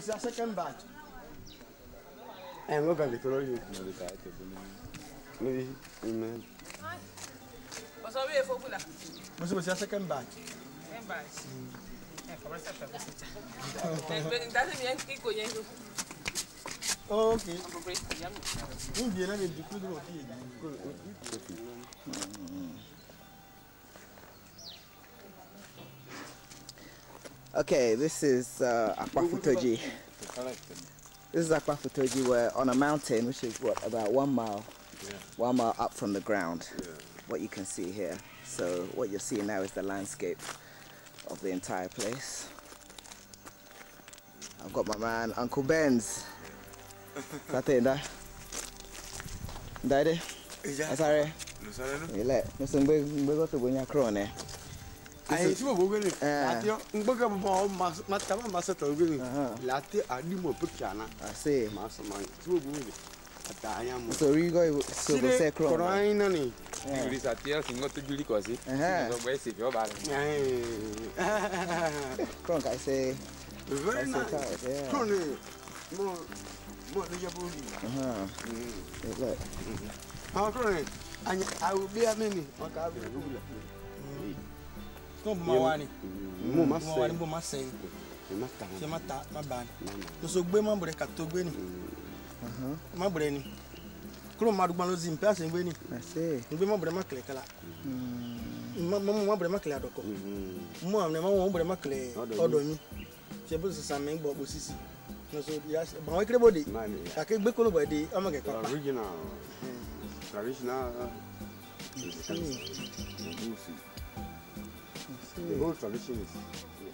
see a second batch. I'm not going to follow you. Maybe, man. What's a way for Bula? What's a second batch? Second batch. Okay. Okay, this is Akwafutoji. This is Akwafutoji. We're on a mountain, which is what, about 1 mile, 1 mile up from the ground. What you can see here. So what you're seeing now is the landscape of the entire place. I've got my man Uncle Benz. Satenda. Daddy? Sorry. You let Mr. Go to Bunya Crone. I see what we're going to Latte, I do more picture. I see. Master man. I am so you go so say crying. It is a tear thing not to Julie Cosy. If you're bad. Cronk, I say. Very nice. More than your booty. Look. How crying? I will be a mini. No more Mama say. Mata, my band. So, women break at Togeni. My brain. Chromaduanos in passing winning. I say. Women bremakle. Mamma bremakle. Mamma bremakle. Odomi. She was some main bob with Sissy. No, so yes, but I can't body. I can't be called by the original. Traditional. The whole tradition is